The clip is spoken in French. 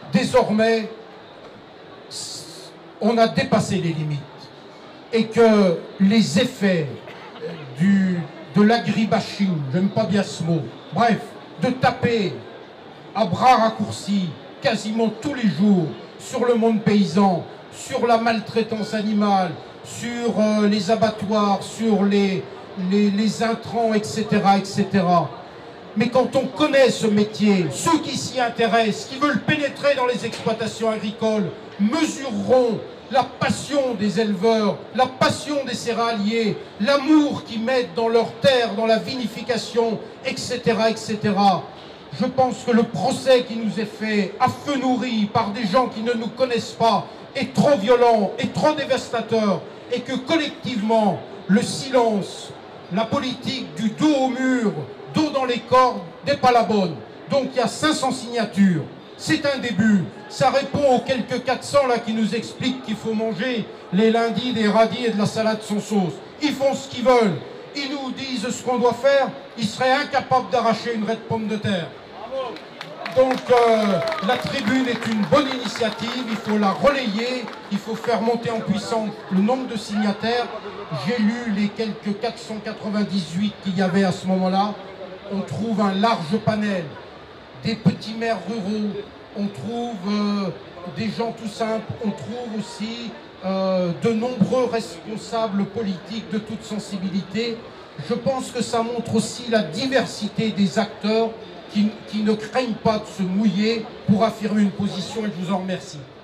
désormais, on a dépassé les limites et que les effets de l'agribashing, j'aime pas bien ce mot, bref, de taper à bras raccourcis quasiment tous les jours sur le monde paysan, sur la maltraitance animale, sur les abattoirs, sur les intrants, etc., etc. Mais quand on connaît ce métier, ceux qui s'y intéressent, qui veulent pénétrer dans les exploitations agricoles, mesureront la passion des éleveurs, la passion des céréaliers, l'amour qu'ils mettent dans leurs terres, dans la vinification, etc., etc. Je pense que le procès qui nous est fait à feu nourri par des gens qui ne nous connaissent pas est trop violent et trop dévastateur, et que collectivement, le silence, la politique du dos au mur, dos dans les cordes, n'est pas la bonne. Donc il y a 500 signatures. C'est un début. Ça répond aux quelques 400 là qui nous expliquent qu'il faut manger les lundis des radis et de la salade sans sauce. Ils font ce qu'ils veulent. Ils nous disent ce qu'on doit faire. Ils seraient incapables d'arracher une raie de pommes de terre. Donc la tribune est une bonne initiative. Il faut la relayer. Il faut faire monter en puissance le nombre de signataires. J'ai lu les quelques 498 qu'il y avait à ce moment-là. On trouve un large panel. Des petits maires ruraux, on trouve des gens tout simples, on trouve aussi de nombreux responsables politiques de toute sensibilité. Je pense que ça montre aussi la diversité des acteurs qui ne craignent pas de se mouiller pour affirmer une position, et je vous en remercie.